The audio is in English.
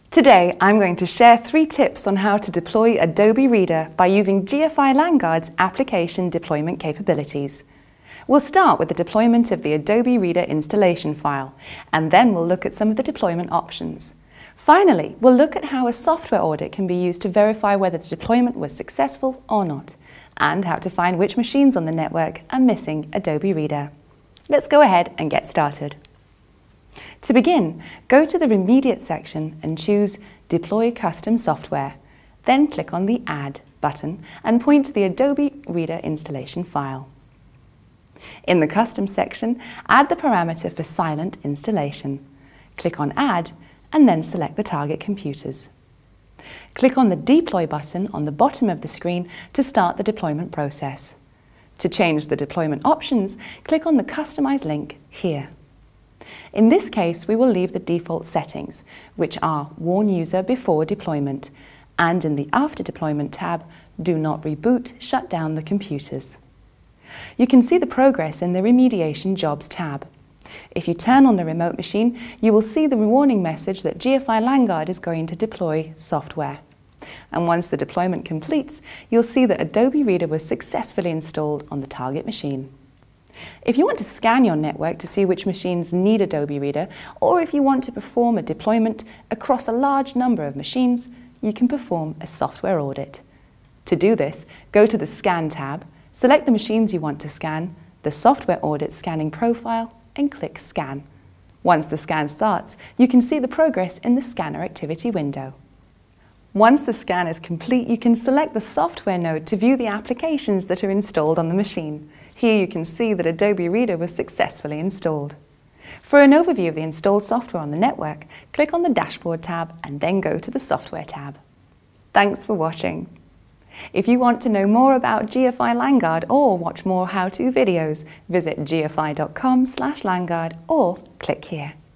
Today, I'm going to share 3 tips on how to deploy Adobe Reader by using GFI LanGuard's application deployment capabilities. We'll start with the deployment of the Adobe Reader installation file, and then we'll look at some of the deployment options. Finally, we'll look at how a software audit can be used to verify whether the deployment was successful or not, and how to find which machines on the network are missing Adobe Reader. Let's go ahead and get started. To begin, go to the Remediate section and choose Deploy Custom Software. Then click on the Add button and point to the Adobe Reader installation file. In the Custom section, add the parameter for silent installation. Click on Add and then select the target computers. Click on the Deploy button on the bottom of the screen to start the deployment process. To change the deployment options, click on the Customize link here. In this case, we will leave the default settings, which are Warn User before deployment, and in the After Deployment tab, Do not reboot, shut down the computers. You can see the progress in the Remediation Jobs tab. If you turn on the remote machine, you will see the warning message that GFI LanGuard is going to deploy software. And once the deployment completes, you'll see that Adobe Reader was successfully installed on the target machine. If you want to scan your network to see which machines need Adobe Reader, or if you want to perform a deployment across a large number of machines, you can perform a software audit. To do this, go to the Scan tab, select the machines you want to scan, the Software Audit Scanning profile, and click Scan. Once the scan starts, you can see the progress in the Scanner Activity window. Once the scan is complete, you can select the Software node to view the applications that are installed on the machine. Here you can see that Adobe Reader was successfully installed. For an overview of the installed software on the network, click on the Dashboard tab and then go to the Software tab. Thanks for watching. If you want to know more about GFI LanGuard or watch more how-to videos, visit gfi.com/LanGuard or click here.